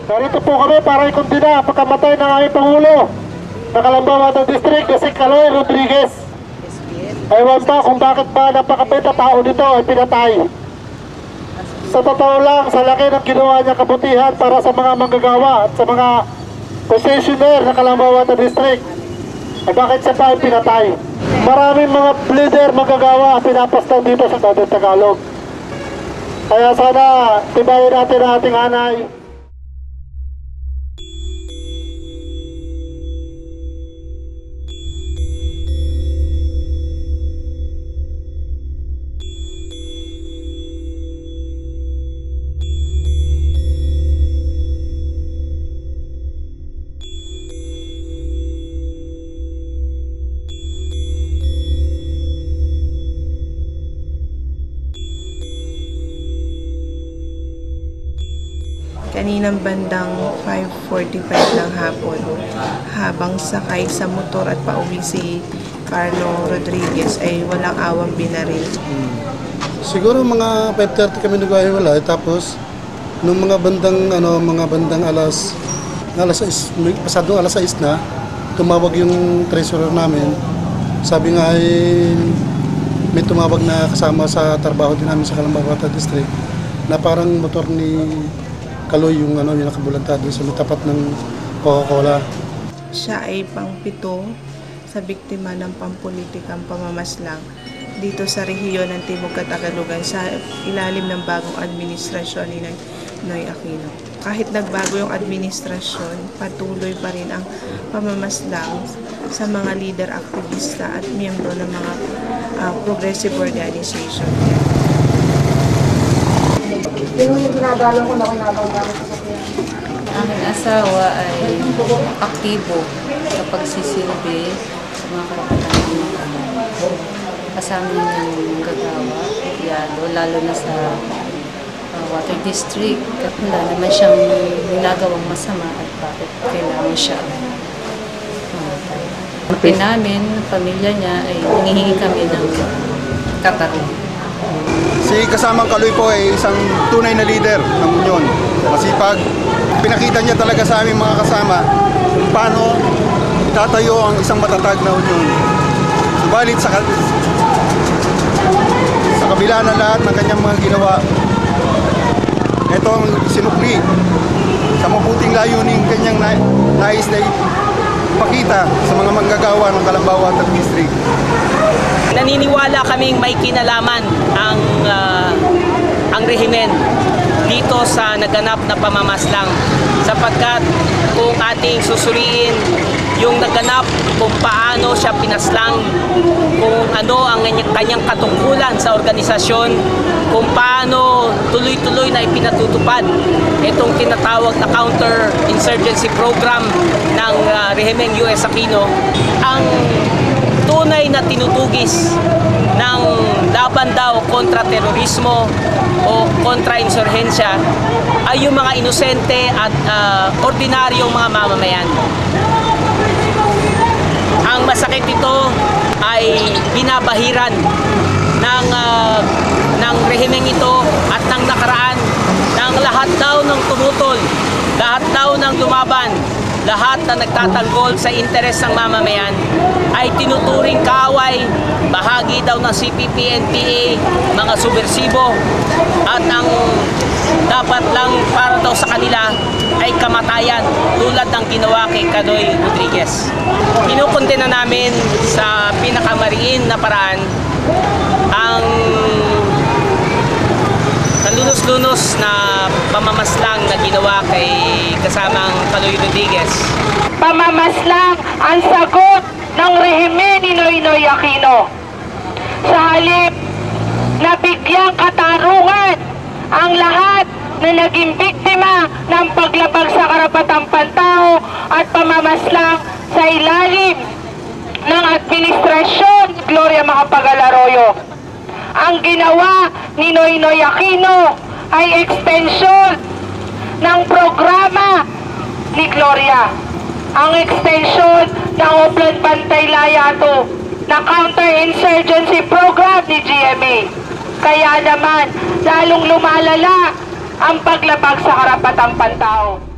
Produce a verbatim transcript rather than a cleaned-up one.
Narito po kami para ikundina ang pagkamatay ng aming Pangulo na Calamba District na si Kaloy Rodriguez. Ewan ba kung bakit ba napakabait na tao nito ay pinatay. Sa totoo lang, sa laki ng ginawa niya kabutihan para sa mga manggagawa at sa mga concessionaire na Calamba District, ay bakit siya pa ay pinatay? Maraming mga leader manggagawa pinapastan dito sa Southern Tagalog. Kaya sana tibayin natin ang ating hanay. Kaninang bandang five forty-five ng hapon, habang sakay sa motor at pauwi si Carlo Rodriguez ay walang awang binaril. Hmm. Siguro mga five thirty kami nagwahiwalay, tapos nung mga bandang ano mga bandang alas alas sais, pasadong alas sais na, tumawag yung treasurer namin. Sabi nga ay may tumawag na kasama sa trabaho din namin sa Calamba District na parang motor ni Kaloy yung ano yung nakabulanta doon sa tapat ng Coca-Cola. Siya ay pangpito sa biktima ng pampulitikang pamamaslang dito sa rehiyon ng Timog Katagalugan sa ilalim ng bagong administrasyon ni Noy Aquino. Kahit nagbago yung administrasyon, patuloy pa rin ang pamamaslang sa mga leader, aktivista at miyembro ng mga uh, progressive organization. Yung ginagalang ko na kinabang-galang sa sakyan. Ang aking asawa ay aktibo sa pagsisilbi sa mga karapatan ng mga tao. Kasama niyang gagawa, piyado, lalo na sa uh, Water District. At wala naman siyang ginagawang masama at bakit kailangan siya mamatay. Pati namin, pamilya niya, ay hinihingi kami ng katarungan. Si kasamang Kaloy po ay isang tunay na leader ng Union. Masipag. Pinakita niya talaga sa aming mga kasama kung paano itatayo ang isang matatag na Union. Subalit sa, sa kabila ng lahat ng kanyang mga ginawa, ito ang sinukli sa mabuting layuning kanyang na, nais na ipakita sa mga manggagawa ng Calamba District. Naniniwala kaming may kinalaman ang uh, ang rehimen dito sa naganap na pamamaslang, sapagkat kung ating susuriin yung naganap kung paano siya pinaslang, kung ano ang kanyang katungkulan sa organisasyon, kung paano tuloy-tuloy na ipinatutupad itong tinatawag na counter-insurgency program ng uh, rehimeng U S Aquino, ang tunay na tinutugis ng laban daw kontra terorismo o kontra insurhensya ay yung mga inosente at uh, ordinaryong mga mamamayan. Ang masakit ito ay binabahiran ng, uh, ng rehimeng ito at ng nakaraan ng lahat daw ng tumutol, lahat daw ng lumaban, lahat na nagtatanggol sa interes ng mamamayan ay tinuturing kaaway, bahagi daw ng C P P N P A, mga subversibo, at ang dapat lang para daw sa kanila ay kamatayan tulad ng ginawa kay Kaloy Rodriguez. Kinukondena namin sa pinakamariin na paraan ang lunos-lunos na pamamaslang na ginawa kay kasamang Kaloy Rodriguez. Pamamaslang ang sagot ng rehimen ni Noynoy Aquino. Sa halip na bigyang katarungan ang lahat na naging biktima ng paglabag sa karapatang pantao at pamamaslang sa ilalim ng administrasyon Gloria Macapagal Arroyo. Ang ginawa ni Noynoy Aquino ay extension ng programa ni Gloria. Ang extension ng Oplan Bantay Layato na counter-insurgency program ni G M A. Kaya naman, lalong lumalala ang paglabag sa karapatang pantao.